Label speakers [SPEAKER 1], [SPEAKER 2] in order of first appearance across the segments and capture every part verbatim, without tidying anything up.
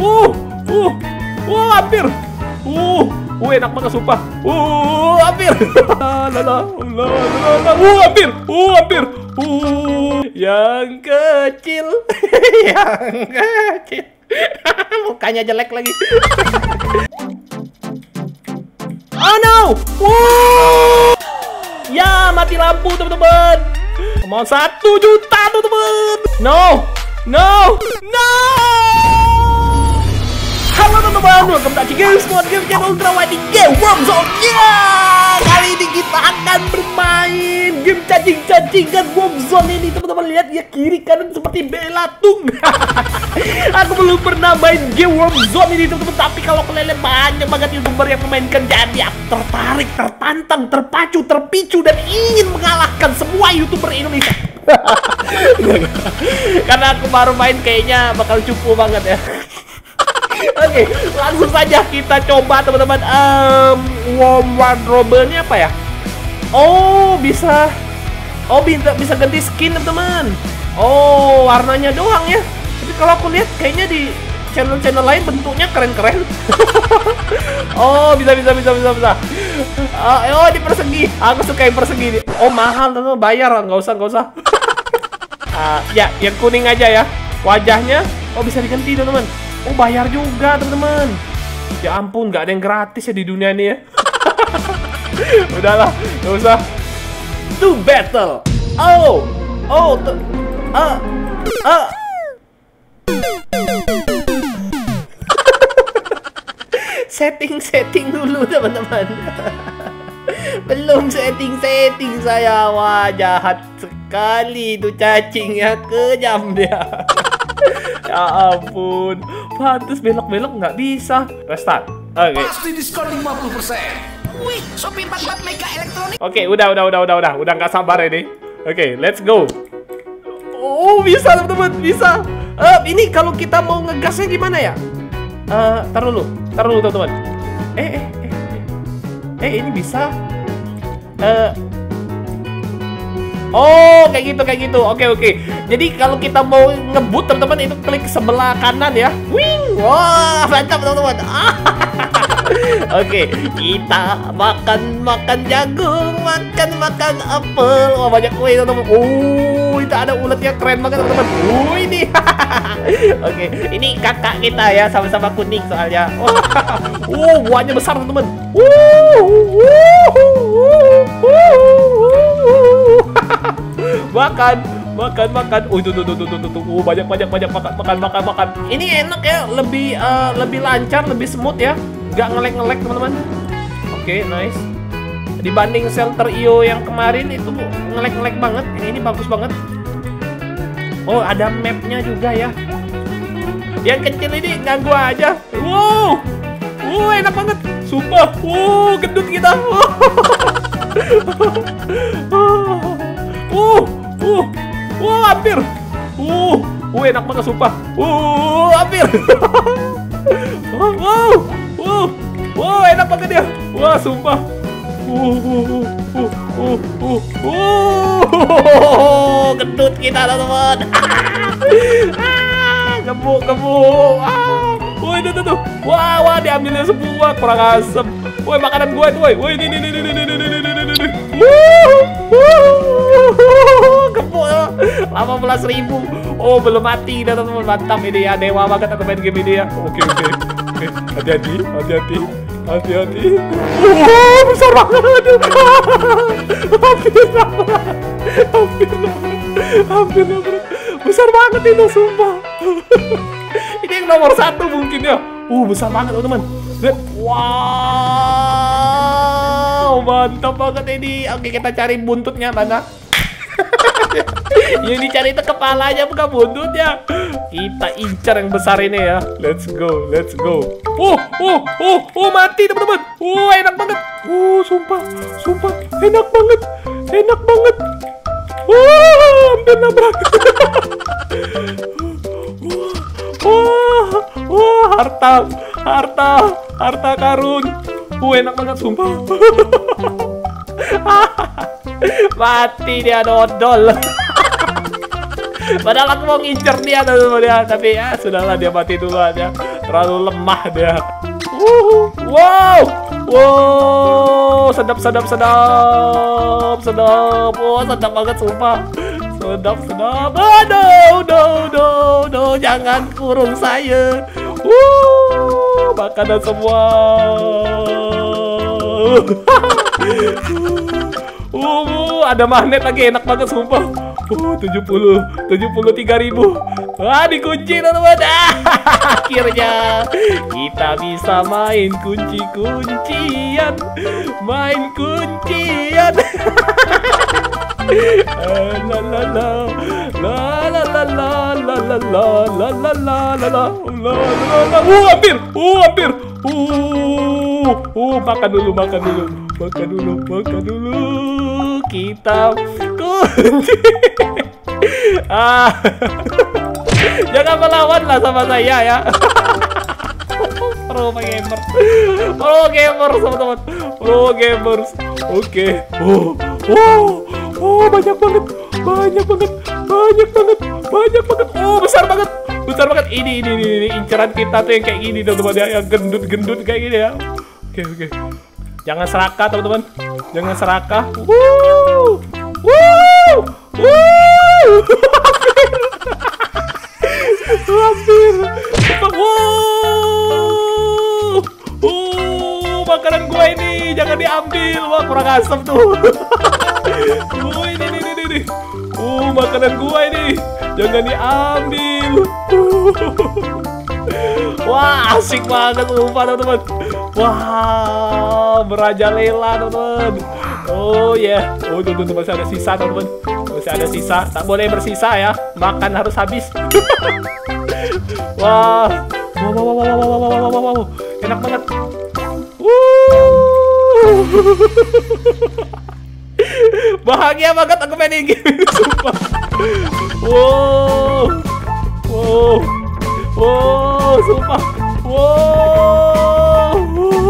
[SPEAKER 1] Uh, uh, uh, hampir. Uh, uh, enak banget sumpah. Uh, hampir. La la la la la. Uh, hampir. Uh, hampir. Uh, yang kecil, yang kecil. Mukanya jelek lagi. Oh no! Wow! Ya, mati lampu teman-teman. Mau satu juta teman-teman. No, no, no. Halo teman-teman, welcome back to Games Mod Game Channel Ultra Wide di Game Warm Zone. Ya, kali ini kita akan bermain game cacing-cacingan Warm Zone ini teman-teman. Lihat ya, kiri kanan seperti belatung. Aku belum pernah main game Warm Zone ini teman-teman, tapi kalau kalian banyak banget youtuber yang memainkan, jadi aku tertarik, tertantang, terpacu, terpicu dan ingin mengalahkan semua youtuber Indonesia. Karena aku baru main, kayaknya bakal cupu banget ya. Oke, langsung saja kita coba teman-teman. Um, warm wardrobe-nya apa ya? Oh, bisa. Oh, bisa bisa ganti skin teman-teman. Oh, warnanya doang ya. Tapi kalau aku lihat kayaknya di channel-channel lain bentuknya keren-keren. Oh, bisa bisa bisa bisa bisa. Uh, oh, di persegi. Aku suka yang persegi. Oh, mahal teman-teman, bayar, nggak usah nggak usah. uh, ya, yang kuning aja ya. Wajahnya, oh bisa diganti teman-teman. Oh, bayar juga teman-teman. Ya ampun, nggak ada yang gratis ya di dunia ini ya. Udahlah, nggak usah. To battle. Oh, oh, tuh, ah, ah. Setting-setting dulu teman-teman. Belum setting-setting saya. Wah, jahat sekali tuh cacing ya, kejam dia. Ya ampun, pantes belok-belok nggak bisa. Restart. Oke. Okay.
[SPEAKER 2] Pasti diskon lima puluh persen. Wih, Shopee empat puluh empat Mega Elektronik.
[SPEAKER 1] Oke, okay, udah, udah, udah, udah, udah, udah nggak sabar ini. Oke, okay, let's go. Oh, bisa teman-teman, bisa. Uh, ini kalau kita mau ngegasnya gimana ya? Uh, taruh dulu, taruh dulu teman-teman. Eh, eh, eh, eh, eh, ini bisa. Uh, Oh, kayak gitu, kayak gitu. Oke, oke. Jadi kalau kita mau ngebut teman-teman, itu klik sebelah kanan ya. Wing. Wah, mantap teman-teman. Oke, kita makan makan jagung, makan makan apel. Wah, banyak kue teman-teman. Oh, itu ada uletnya, keren banget teman-teman. Oh, ini. Oke, ini kakak kita ya, sama-sama kuning soalnya. Oh, buahnya besar teman-teman. Makan, makan, makan. Oh, itu tuh, tuh, tuh, tuh, tuh. Oh, banyak, banyak, banyak makan, makan, makan, makan. Ini enak ya, lebih, uh, lebih lancar, lebih smooth ya, nggak ngelek-ngelek teman-teman. Oke, okay, nice. Dibanding Shelter I O yang kemarin itu ngelek-ngelek banget. Ini, ini bagus banget. Oh, ada mapnya juga ya. Yang kecil ini ganggu aja. Wow, wow, enak banget. Sumpah, wow, gendut kita. Uh, uh, uh, hampir. Uh, uh, enak banget sumpah. Uh, hampir. Wow, wow, wow, wow, enak banget ya. Wah, sumpah. Uh, uh, uh, uh, uh, uh, gendut kita teman-teman. Gemuk, gemuk. Ah, woi, itu tuh, wah, wah, diambilnya semua, kurang asem. Woi, makanan gue, woi, woi, ini, ini, ini, ini, ini, ini, ini, ini. Wuh, wuh, gemuk, delapan belas ribu. Oh, belum mati, dah teman-teman, mantap ini ya, dewa banget atau main game ini ya. Oke, oke, oke, hati-hati, hati-hati, hati-hati. Wow, besar banget, hampir dapat, hampir dapat, hampir dapat, besar banget itu, sumpah. Ini yang nomor satu mungkin ya. Uh, besar banget teman-teman. Lihat, wow, mantap banget ini. Oke, kita cari buntutnya mana? Yang dicari itu kepalanya, bukan buntutnya. Kita incar yang besar ini ya. Let's go, let's go. Oh, oh, oh, oh, mati teman-teman. Oh, enak banget. Oh, sumpah, sumpah, enak banget, enak banget. Wah, hampir nabrak. Wah, wah, harta, harta, harta karun. Uh, enak banget sumpah. Mati dia, dodol. Padahal aku mau ngincer dia teman-teman ya, tapi ya sudahlah, dia mati duluan ya. Terlalu lemah dia. Uh, wow, wow, sedap, sedap, sedap, sedap. Oh, sedap banget sumpah. Sedap, sedap. Aduh, aduh, aduh, aduh, jangan kurung saya. Uh, makanan semua. Uh, ada magnet lagi, enak banget sumpah. Uh, tujuh puluh, tujuh puluh tiga ribu. Wah, dikunci teman-teman. Akhirnya kita bisa main kunci-kuncian. Main kuncian. La la la la la la la la la la la la la la la la. Uh, hampir, uh, hampir. Uh, uh, makan dulu, makan dulu, makan dulu, makan dulu. Kita kunci. Ah, jangan melawan lah sama saya ya. Pro gamer, pro gamer teman-teman, pro gamers. Oke, oh, oh, oh, banyak banget, banyak banget, banyak banget, banyak banget. Oh, besar banget, besar banget. Ini, ini, ini, ini inceran kita tuh yang kayak gini teman-teman ya, yang gendut-gendut kayak gini ya. Oke, oke. Jangan serakah teman-teman, jangan serakah. Woo, woo, woo. Hampir. Wow. Uh, makanan gua ini jangan diambil. Wah, kurang asem tuh. Uh, ini ini ini ini. Uh, makanan gua ini jangan diambil. Wah, asik banget sumpah teman-teman. Wah, merajalela teman-teman. Oh ya, yeah. Oh tuh, tuh, tuh masih ada sisa teman-teman. Masih ada sisa, tak boleh bersisa ya. Makan harus habis. Wah, wow, wow, wow, wow, wow, wow, wow, wow, wow, enak banget. Wuh. Bahagia banget aku main ini game, sumpah. Wow, wow, wow, sumpah. Wow,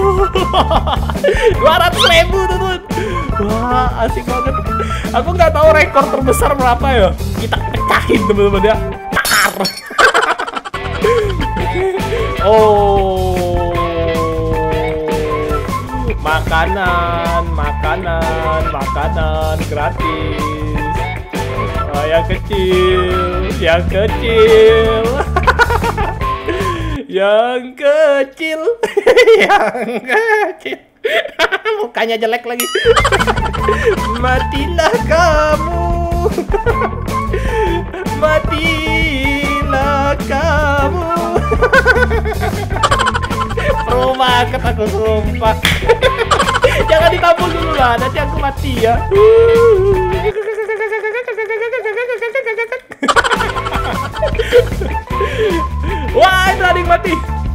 [SPEAKER 1] dua ratus ribu teman. Wah, asik banget. Aku nggak tahu rekor terbesar berapa ya. Kita pecahin teman-teman ya. Tar. Oh, makanan, makanan, makanan gratis. Oh, yang kecil, yang kecil, yang kecil, yang kecil. Mukanya jelek lagi. Matilah kamu, matilah kamu. Pro banget aku sumpah. Jangan ditampung dulu lah, nanti aku mati ya. Wah, tadi mati.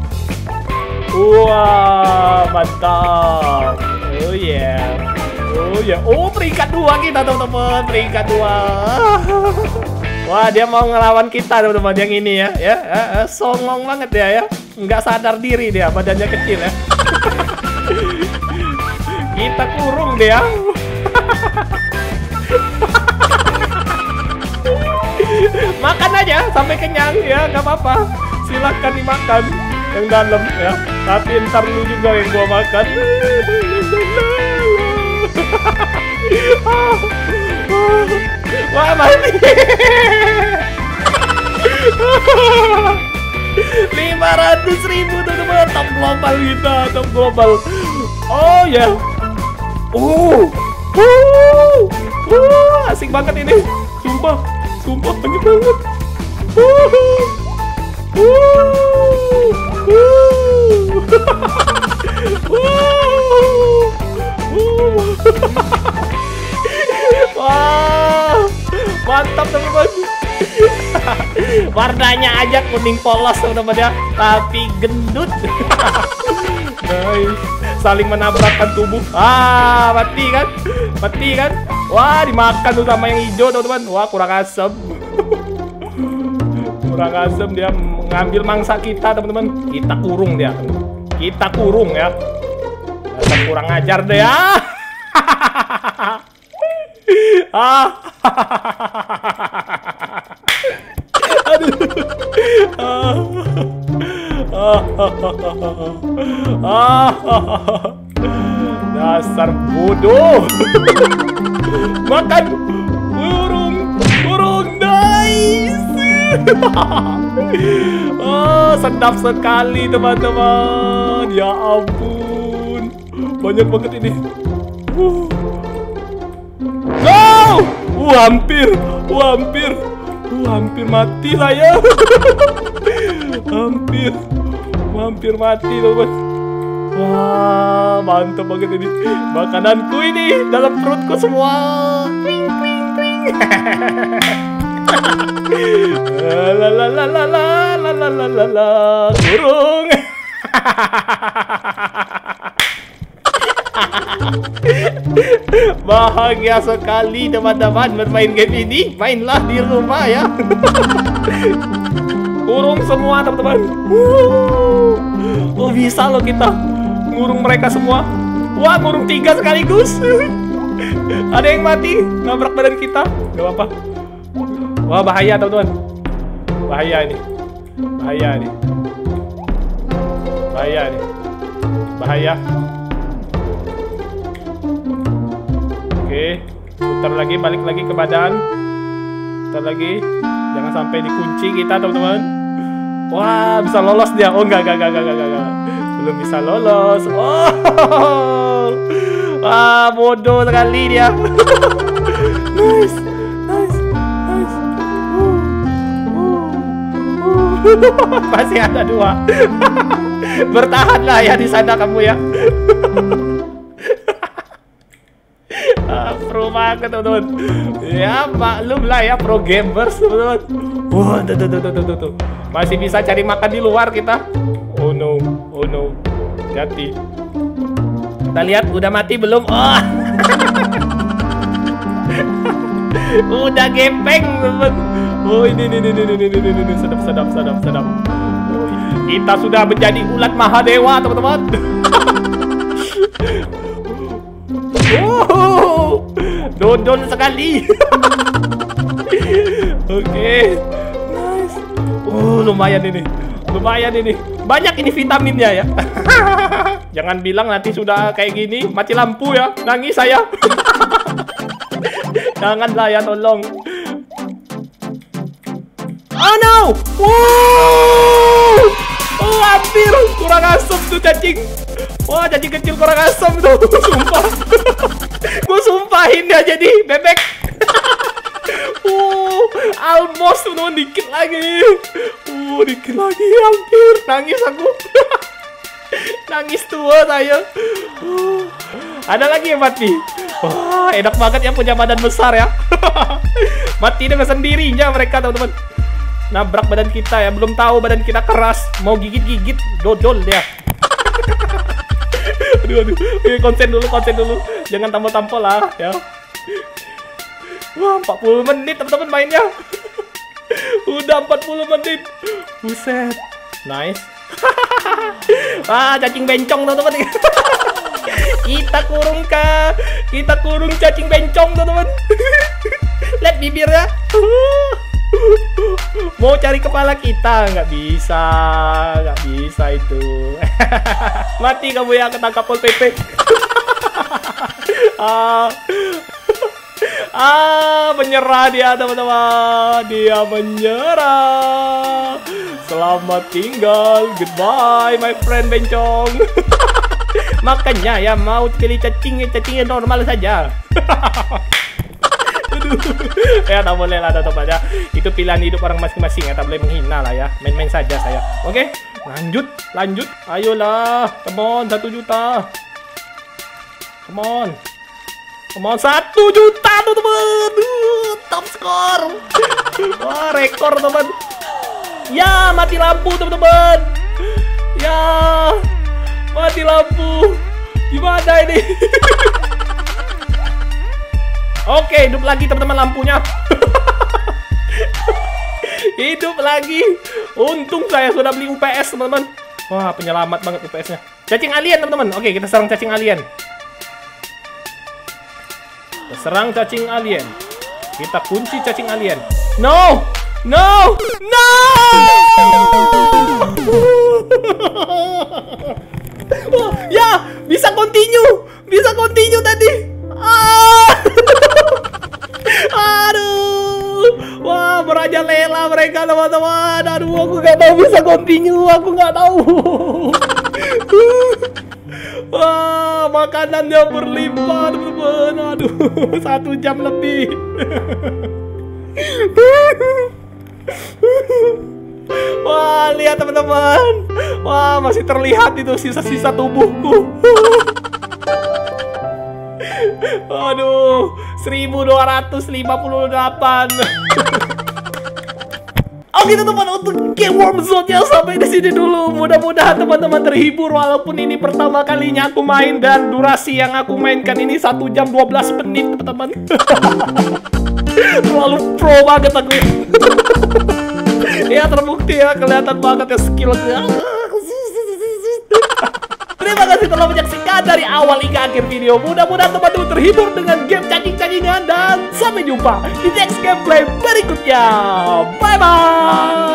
[SPEAKER 1] Wah, mantap. Oh yeah. Oh ya, yeah. Oh peringkat dua kita teman-teman, peringkat dua. Wah, dia mau ngelawan kita teman-teman yang ini ya, ya, ya, songong banget ya, ya, nggak sadar diri dia, badannya kecil ya. Kita kurung dia. Makan aja sampai kenyang ya, nggak apa-apa. Silakan dimakan yang dalam ya. Tapi ntar lu juga yang gua makan. Wah, mati. lima ratus ribu teman-teman, top global kita, top global. Oh ya. Yeah. Uh. Uh. Uh, asik banget ini. Sumpah, sumpah banyak banget. Uh. Uh. Uh. Wah, mantap teman-teman. Warnanya aja kuning polos teman-teman ya, tapi gendut. Nice. Saling menabrakkan tubuh. Ah, mati kan? Mati kan? Wah, dimakan tuh sama yang hijau teman-teman. Wah, kurang asem. Kurang asem dia mengambil mangsa kita teman-teman. Kita kurung dia. Kita kurung ya. Dasar kurang ajar deh ya. Ah. Aduh. Ah. Dasar bodoh. Makan burung, burung, nice. Oh, sedap sekali teman-teman. Ya ampun, banyak banget ini. Uh. No! Uh, hampir, uh, hampir, uh, hampir mati saya. Hampir, hampir mati teman. Wah, mantap banget ini. Makananku ini dalam perutku semua. Ping, ping, ping. La la la la la la la la la la. Burung. Bahagia sekali teman-teman bermain game ini. Mainlah di rumah ya. Kurung semua teman-teman. Oh, bisa loh kita ngurung mereka semua. Wah, ngurung tiga sekaligus. Ada yang mati nabrak badan kita. Gak apa-apa. Wah, bahaya teman-teman. Bahaya ini. Bahaya ini. Bahaya ini. Bahaya. Oke, putar lagi, balik lagi ke badan. Putar lagi. Jangan sampai dikunci kita teman-teman. Wah, bisa lolos dia. Oh, enggak, enggak, enggak, enggak, enggak. Belum bisa lolos. Oh. Wah, bodoh sekali dia. Nice. Nice. Nice. Uh. Uh. Uh. Masih ada dua. Bertahanlah ya di sana kamu ya. Pro banget teman-teman. Ya maklum lah ya, pro gamers teman-teman. Wah, tuh, tuh, tuh, tuh, tuh, tuh. Masih bisa cari makan di luar kita. Oh no, oh no. Hati. Kita lihat udah mati belum? Oh. Udah gepeng teman. Oh ini ini ini ini ini ini ini sedap sedap sedap sedap. Oh, kita sudah menjadi ulat Mahadewa teman-teman. Oh, dodol sekali. Oke, okay. Nice. Oh, lumayan ini, lumayan ini. Banyak ini vitaminnya ya. Jangan bilang nanti sudah kayak gini mati lampu ya, nangis saya. Janganlah ya, tolong. Oh no! Wow! Oh, hampir kurang asem tuh cacing. Wah, cacing kecil kurang asem tuh. Sumpah. Gue sumpahin dia jadi bebek. Uh, almost tuh dikit lagi. Uh, dikit lagi, hampir nangis aku. Nangis tua saya. Uh, ada lagi yang mati. Wah, enak banget ya punya badan besar ya. Mati dengan sendirinya mereka teman-teman. Nabrak badan kita ya, belum tahu badan kita keras. Mau gigit-gigit, dodol dia. Aduh, aduh. Oke, konsen dulu, konsen dulu. Jangan tampol-tampol lah ya. Wah, empat puluh menit teman-teman mainnya. Udah empat puluh menit. Buset. Nice. Wah, cacing bencong teman-teman. Kita kurung kah? Kita kurung cacing bencong teman-teman. Lihat bibirnya. Mau cari kepala kita, nggak bisa, nggak bisa itu. Mati kamu ya, ketangkap Pol P P. ah, ah, menyerah dia teman-teman, dia menyerah. Selamat tinggal, goodbye my friend bencong. Makanya ya mau pilih cacing, cacingnya normal saja. Ya tak boleh lah teman-teman ya. Itu pilihan hidup orang masing-masing ya, tak boleh menghina lah ya. Main-main saja saya. Oke, lanjut, lanjut. Ayolah, come on, satu juta. Come on, come on, satu juta teman-teman. Top score. Wah, rekor teman. Ya, mati lampu teman-teman. Ya, mati lampu. Gimana ini? Oke, hidup lagi teman-teman lampunya. Hidup lagi. Untung saya sudah beli U P S teman-teman. Wah, penyelamat banget U P S-nya. Cacing alien teman-teman. Oke, kita serang cacing alien. Kita serang cacing alien. Kita kunci cacing alien. No! No! No! Oh, ya, bisa continue. Bisa continue tadi. Ah. Aduh. Wah, merajalela mereka teman-teman. Aduh, aku nggak tahu bisa continue. Aku nggak tahu. Wah, makanannya berlimpah teman-teman. Aduh, satu jam lebih. Wah, lihat teman-teman. Wah, masih terlihat itu sisa-sisa tubuhku. Aduh, seribu dua ratus lima puluh delapan. Oke teman-teman, untuk game Warm Zone-nya sampai di sini dulu. Mudah-mudahan teman-teman terhibur walaupun ini pertama kalinya aku main dan durasi yang aku mainkan ini satu jam dua belas menit teman-teman. Terlalu pro banget aku. Ya terbukti ya, kelihatan banget ya skillnya. Terima kasih telah menyaksikan dari awal hingga akhir video. Mudah-mudahan teman-teman terhibur dengan game cacing-cacingan dan sampai jumpa di next gameplay berikutnya. Bye bye.